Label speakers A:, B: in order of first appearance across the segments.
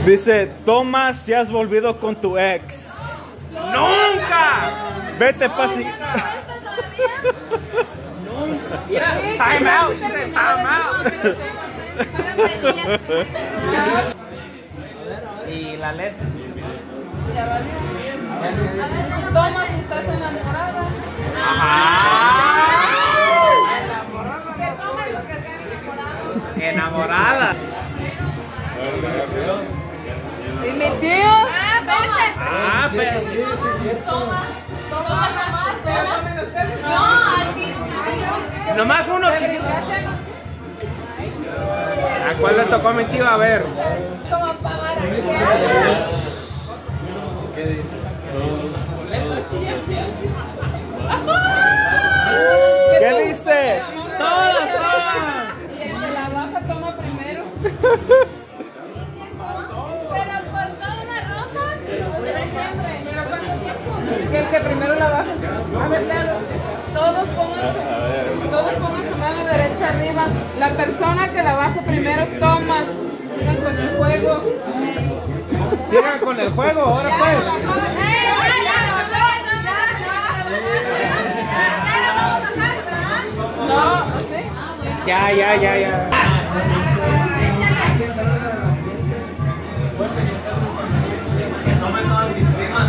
A: Dice, toma si has volvido con tu ex.
B: ¡Nunca!
A: Vete pasi.
B: Time out, she said time out. Y la Les.
C: Toma si estás enamorada.
D: Que tomen los que estén enamorados.
B: Enamorada.
C: ¿Y mi tío?
B: Pero.
D: Toma nomás, no, a ti.
B: Nomás uno, chiquito. ¿A cuál le tocó a mi tío? A ver.
D: Como para baratear.
E: ¿Qué dice?
A: ¿Qué dice?
B: Todas.
C: Y el de la baja toma primero.
D: Pero por toda la ropa, o de siempre, pero ¿cuánto tiempo?
C: Que el que primero la baja. A ver, Lalo. Todos pongan su mano derecha arriba. La persona que la baje primero toma. Sigan con el juego.
B: Sigan con el juego, ahora pues.
D: Ya la vamos a dejar, ¿verdad?
C: No, ¿sí?
B: Ya. Que tomen todas mis primas.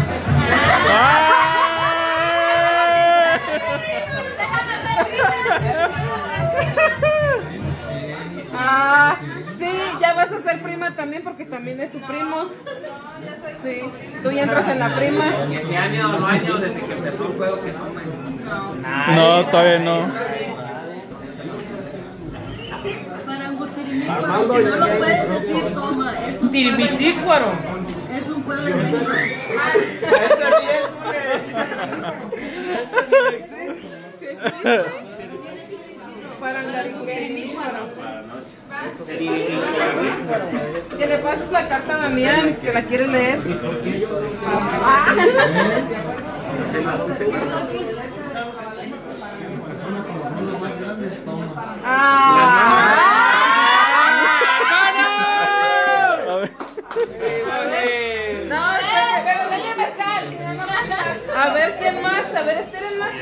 C: Ah, sí, ya vas a ser prima también porque también es su primo. Sí, tú ya entras en la prima.
B: Que si años o años desde que empezó el juego que tomen.
A: No, todavía no.
F: Para un tiribitícuaro, si no lo puedes decir, toma. Es un
B: Tiribitícuaro.
F: Es un pueblo de México.
C: Para andar con tiribitícuaro. Que le pases la carta a Damián, que la quiere leer. A ver quién más, a ver, esperen más.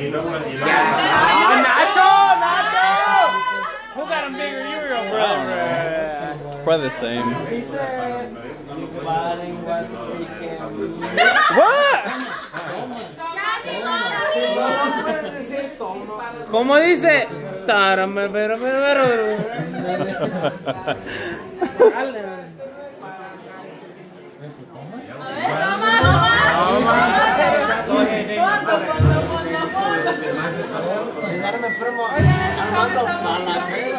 B: Nacho. Who got him bigger? You or your brother?
A: Probably the same.
E: Dice.
A: What?
E: No puedes decir toma.
B: ¿Cómo dice?
E: Dígame, primo, Armando Palamera.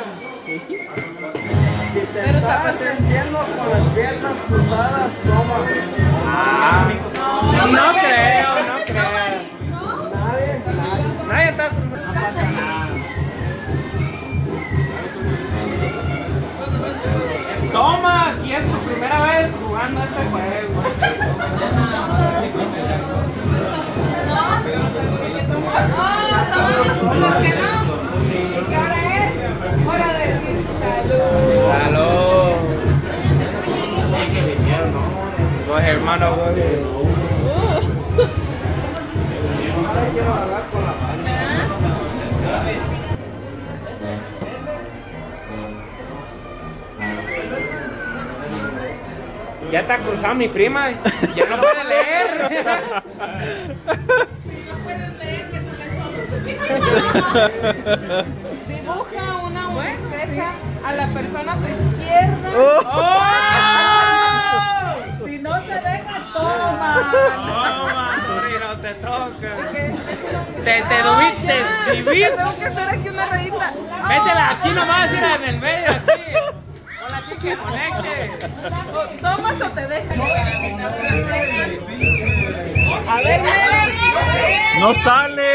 E: Si te estás sintiendo con las piernas cruzadas, toma.
B: No creo. Nadie está. Toma, si es tu primera vez jugando este juego.
D: Los que no. ¿Qué hora es? Hora de decir salud.
B: Salud. Los hermanos, ya está cruzado mi prima, ya no puede leer.
D: Si no puedes leer, que tú
C: Dibuja una buena cerca a la persona a tu izquierda.
F: Si no se deja, toma.
B: Toma, no te toca.
C: ¿Qué?
B: Te dubiste, divino.
C: Tengo que hacer aquí una rayita.
B: Métela aquí nomás, mira, en el medio, aquí. Hola, aquí que conecte.
C: ¿Tomas o te dejas?
F: A ver,
A: No sale.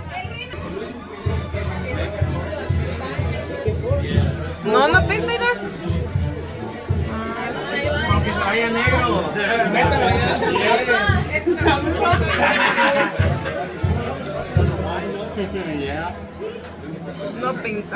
C: No pinta ya.
B: Que se vaya negro. Mételo ya.
C: No pinta.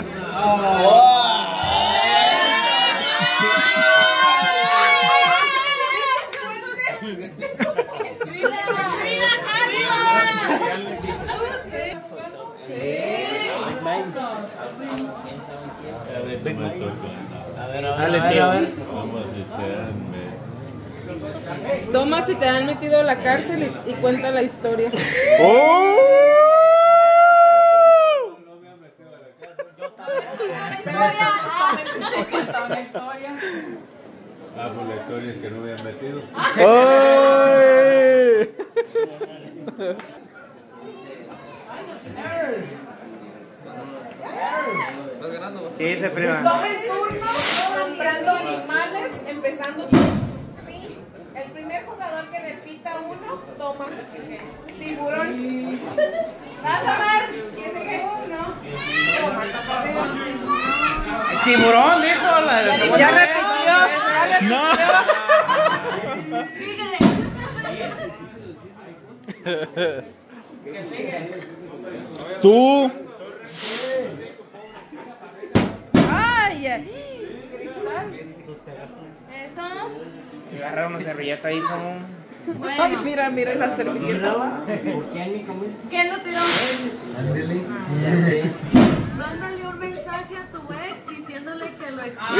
G: me estoy cansado.
E: A ver,
A: Dale, tío.
G: Vamos a esperarme.
C: Toma si te han metido a la cárcel y cuenta la historia.
A: ¡Oh!
G: Ah, por la historia es que no me han metido.
A: ¡Ay!
B: ¿Qué dice, prima?
D: Toma el turno nombrando animales, empezando tú. El primer jugador que repita uno, toma. Tiburón. Vas a ver. ¿Quién sigue? Uno.
B: Tiburón, dijo la de la segunda
C: Ya
B: vez.
C: repitió.
A: ¡No! Tú.
C: ¡Ay! Cristal.
F: Eso.
B: Agarra una servilleta ahí como...
C: Ay, mira, mira la servilleta.
E: ¿Por qué ni comí?
F: ¿Quién lo tiró?
E: Ándale.
F: Mándale un mensaje a tu ex diciéndole que lo extrañas.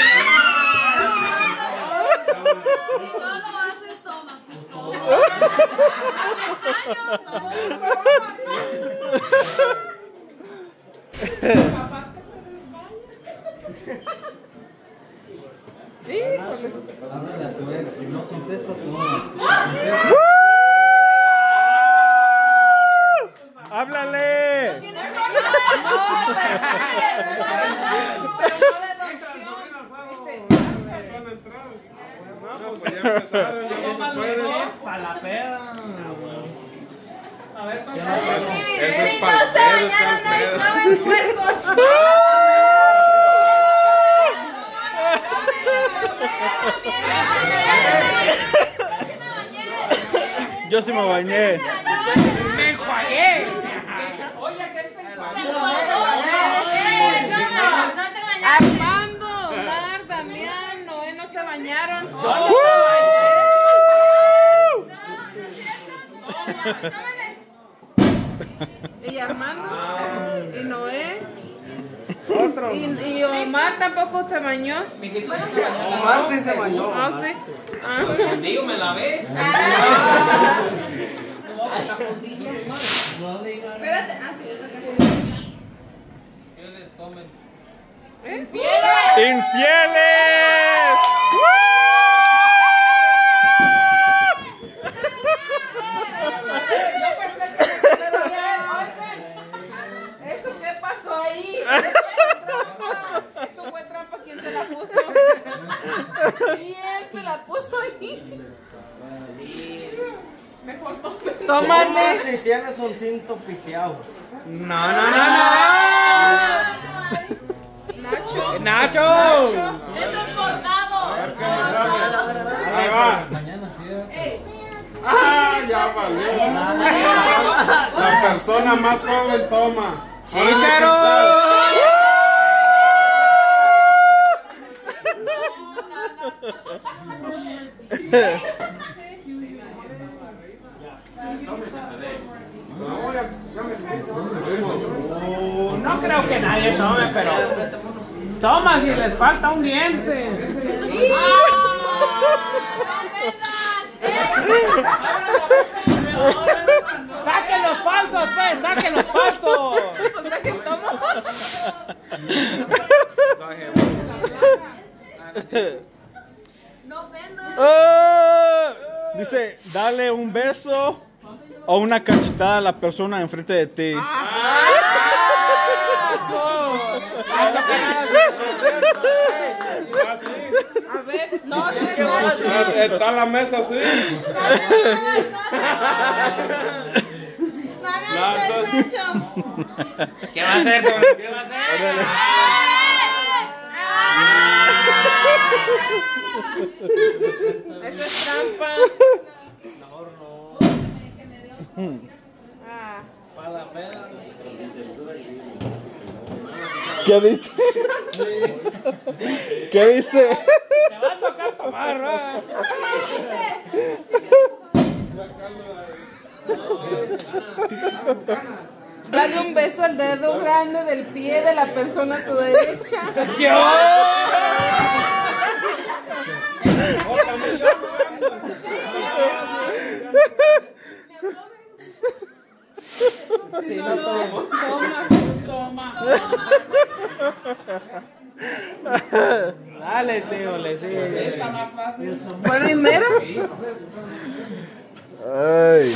F: Si no lo haces, toma. Pues toma.
E: Háblale a tu ex, si no contesta, tomas.
A: ¡Háblale!
B: Para la peda. A ver,
D: Eso es para no se bañaron ahí, estaban puercos.
A: Yo sí me bañé.
B: me enjuagué.
C: Armando, Omar, Damián, Noé no se bañaron. Y Armando, y Noé, y Omar tampoco se bañó.
E: Omar sí se bañó.
C: Ah, sí. Ah.
B: Digo, me lavé.
D: Espérate.
A: ¡Infieles!
D: Yo pensé que pero ya, oigan, ¿eso qué pasó ahí?
C: Eso fue trampa. ¿Quién se la puso? ¿Quién se la puso ahí? Tómale.
E: Si tienes un cinto piteado.
B: No.
C: Nacho.
B: Nacho.
F: Eso es bordado.
B: Ahí va.
H: Ah, ya valió. La persona más joven toma.
B: ¡Chícharo! No creo que nadie tome, pero toma si les falta un diente. ¡Saquen los falsos, pues! ¡Saquen los falsos!
C: O sea que tomo.
F: No ofendas.
A: Dice, dale un beso o una cachetada a la persona enfrente de ti.
C: A ver, no,
H: Está la mesa así.
B: ¿Qué va a hacer? ¿Qué va a hacer?
C: eso es trampa. Ah.
E: Para la peda.
A: ¿Qué dice? ¿Qué dice?
B: Te va a tocar tomar, ¿no?
C: Dale un beso al dedo grande del pie de la persona a tu derecha.
B: Sí, no tomo. Toma. Dale, tío, le sigue. Está más fácil.
C: Primero.
A: Ay.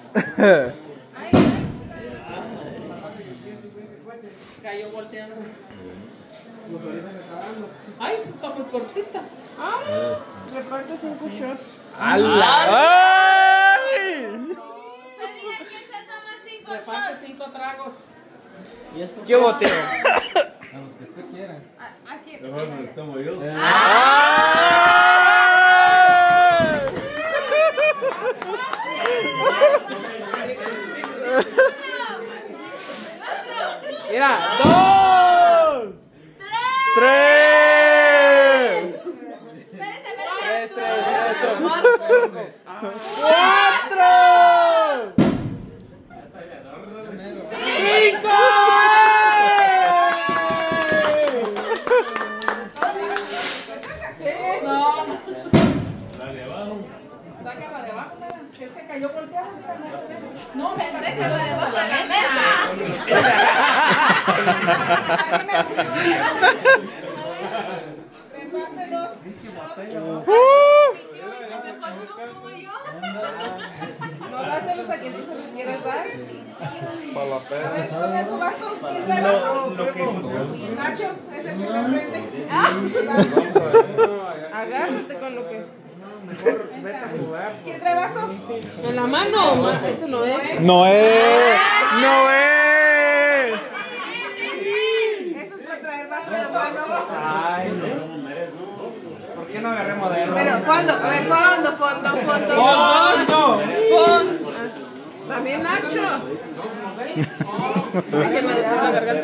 C: Cayó volteando. Ay, se está muy cortita. Reparte 5 shots.
A: ¡Ay!
C: Reparte 5 tragos.
B: ¿Qué boteo?
E: A los que usted quiera.
C: Aquí.
G: Mejor me lo tomo yo.
B: Mira, 2,
A: 3.
B: 4, 5.
C: Sácala de abajo, que se cayó volteada. No, me parece la de abajo de la mesa. Reparte 2. No, dáselos a quien tú se los quieras dar.
A: Para la
D: A ver, tome su vaso. ¿Quién trae vaso? Nacho, es el que está enfrente.
C: Agárrate con lo que.
D: ¿Quién trae vaso?
C: En la mano, eso no es.
A: No es. No es.
D: Esto es para traer vaso en la mano.
B: Ay, ¿por qué no agarremos de él?
D: Pero, ¿cuándo? A ver, ¿cuándo? Fondo. También Nacho.
C: Que me da la garganta.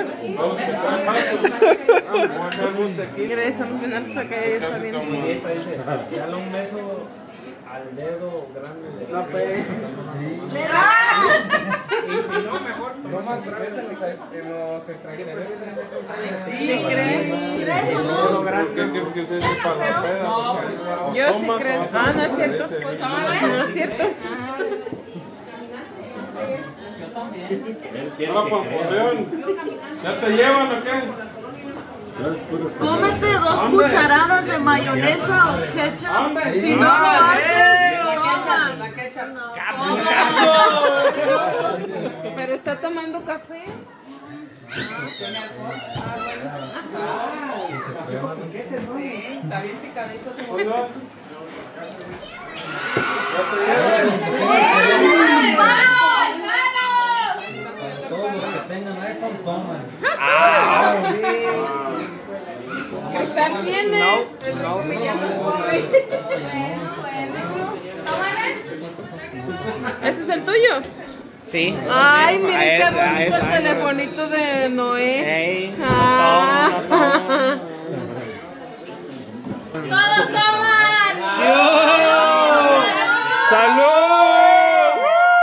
C: Regresamos bien alto, acá ya está bien.
B: Esta dice, dale un beso al dedo grande de la Y si no, mejor
E: Toma si crees en los extraterrestres.
C: ¿Sí crees?
F: ¿Crees o no?
H: ¿Qué es eso para la peda?
C: Yo sí creo. Ah, no es cierto. No es cierto.
H: Hola, Pampoleón. ¿Ya te llevan o qué?
F: Cómete 2 cucharadas de mayonesa o ketchup.
H: ¿Dónde?
F: Si no lo haces,
C: Pero está tomando café.
D: Está bien picadito su
H: Hola.
E: Todos los que tengan iPhone toman.
C: Cristal tiene. ¿Ese es el tuyo?
B: Sí.
C: Ay, mira qué bonito el telefonito de Noé.
F: ¡Todos toman!
A: ¡Salud!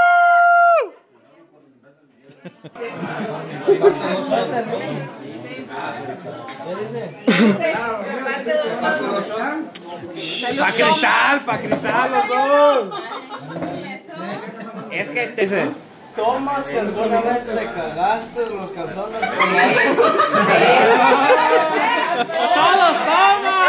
D: Reparte 2 shots.
B: Pa' cristal los dos. Es que dice.
E: Toma si alguna vez te cagaste los calzones con
B: Todos toman.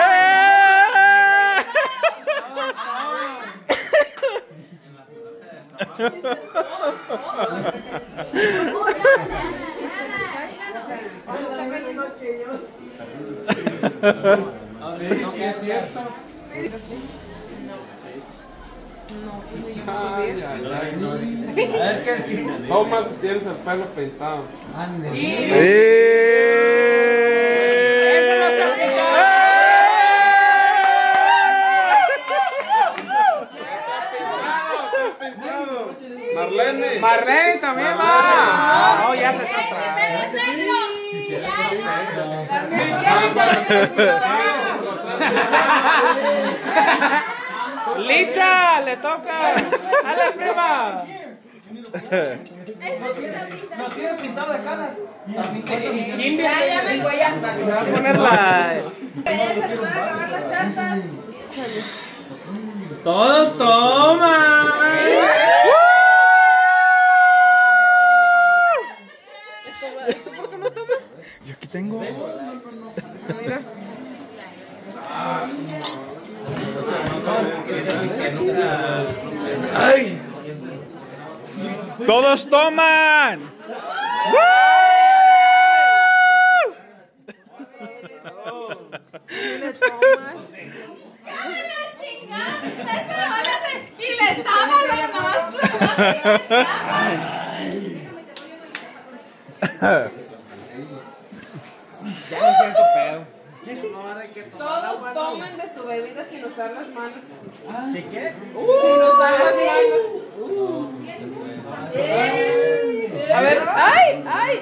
E: es cierto.
H: A ver qué toma si tienes el pelo pintado.
B: Marlene también va. Oh, ya se está. Licha, le toca. A la prima.
E: No tiene pintado de canas.
C: Ya me voy a
B: poner la...
C: Se van a acabar las cartas.
B: Todos toman.
C: ¿Tú por qué no tomas?
A: Yo aquí tengo.
C: Mira.
A: ¡Ay! ¡Todos toman!
C: Y le tomas.
D: Esto lo van a hacer. Y le tapan nomás.
B: Ya me siento pedo.
C: Todos tomen de su bebida sin usar las manos.
E: ¿Sí qué?
C: Sin usar las manos. A ver, ¡ay! ¡Ay!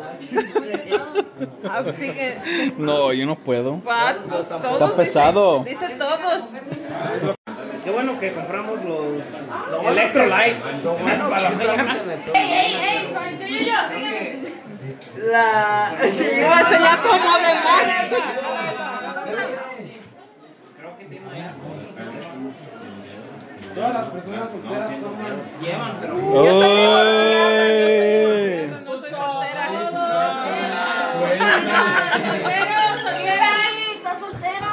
C: Ah, pues sigue.
A: No, yo no puedo.
C: Vatos, todos.
A: Está pesado.
C: Dice todos.
B: Qué bueno que compramos los Electrolyte. Para la cena.
D: ¡Ey! Soy yo.
C: Se ya como de más.
E: Todas las personas solteras toman.
A: ¡Ay!
C: No soy soltera.
D: Soltera.
F: ¿Estás soltera?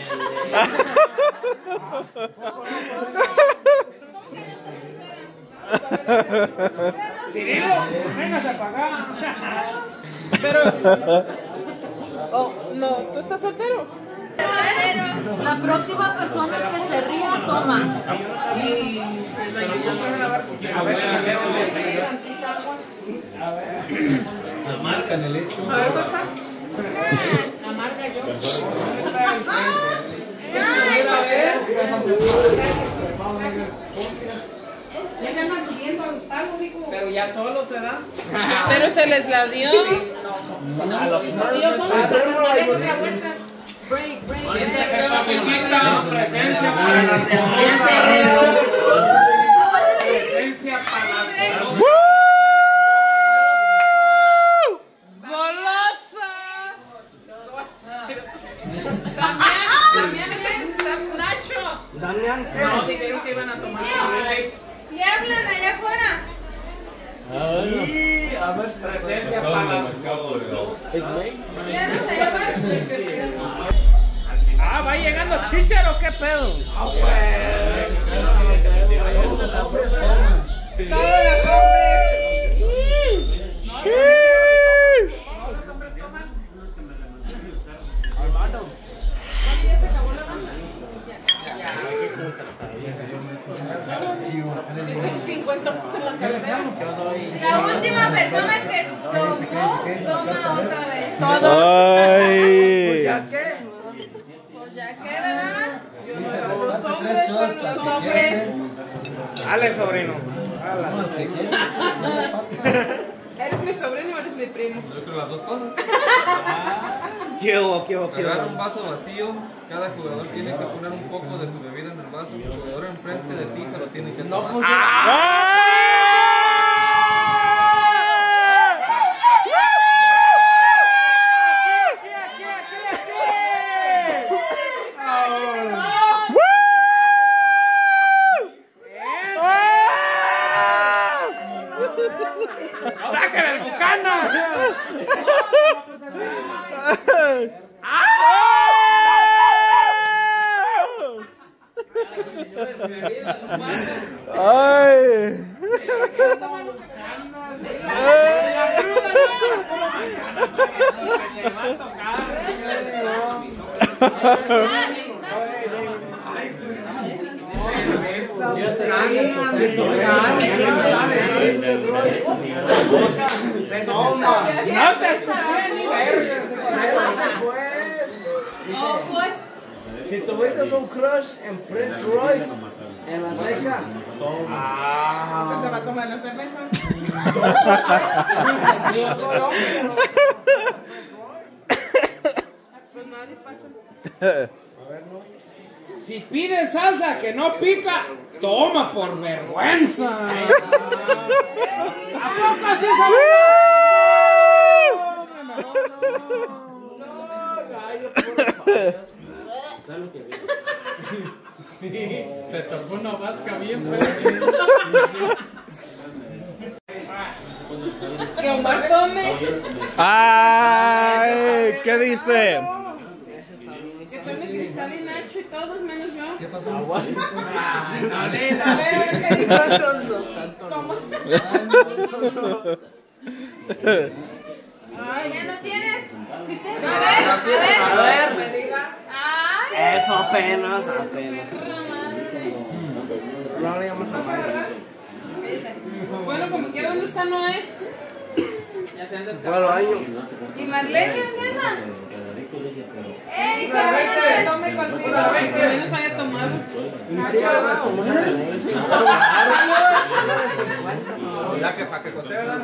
B: Cirilo, véngase a pagar.
C: Pero. Oh, no, ¿tú estás soltero?
F: La próxima persona que se ría, toma.
B: A ver si me veo.
E: Marca en el hecho.
C: A ver, ¿cómo está? La marca yo.
D: Ya se andan subiendo algo, digo.
B: Pero ya solo se da.
C: Pero se les la dio.
B: A los
D: Yo solo otra vuelta.
F: Break.
B: Esta visita, presencia para las presencia para las
C: ¡Golosas! También está Nacho.
E: Damián, ¿qué?
B: No, dijeron que iban a tomar.
D: Y hablan allá afuera.
E: Y a ver,
B: Presencia para las Ah, va llegando Chicharo, ¿qué pedo?
D: La última persona que tomó, toma otra vez.
A: ¡Ay!
E: ¿qué?
D: Pues ya que, ¿verdad?
C: Los hombres, los hombres.
B: Dale, sobrino.
C: ¿Eres mi sobrino o eres mi primo?
I: Yo creo las dos cosas.
B: ¿Qué hubo?
I: Agarrar un vaso vacío, cada jugador tiene que poner un poco de su bebida en el vaso. El jugador enfrente de ti se lo tiene que tomar.
B: ¡Sácale el bucano!
A: ¡Ay!
B: No te escuché ni verga.
D: Oh, boy.
E: Si tuviste un crush en Prince Royce, en la seca,
C: ¿Se va a tomar la cerveza? Pues nadie pasa.
B: Si pides salsa que no pica, toma por vergüenza. ¿A poco así
H: Te tocó una vasca bien fea.
C: Que Omar tome.
A: Ay, ¿qué dice?
C: Que tome Cristal y Nacho y todos menos yo.
I: ¿Qué pasó?
C: A ver, ¿qué dice? Toma. Ay, ¿ya no tienes? ¿Sí te? A ver. Ay.
E: Eso apenas. No le llamas a
C: Bueno, como quiera, ¿dónde está Noé?
B: Ya se anda
E: fue al baño.
C: ¿Y Marlene, nena? ¡Ey,
D: Que tome contigo.
C: Que menos haya tomado.
I: Ya que para que coste, ¿verdad?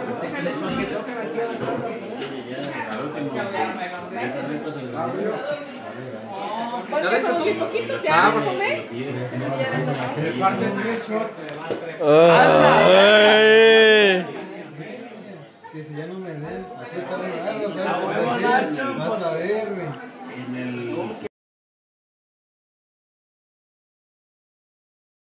D: Oye, son muy poquitos, ¿ya van a comer?
J: Reparten 3 shots.
A: Ay.
J: Que si ya no me den, ¿a qué tal me das? Vas a ver, güey.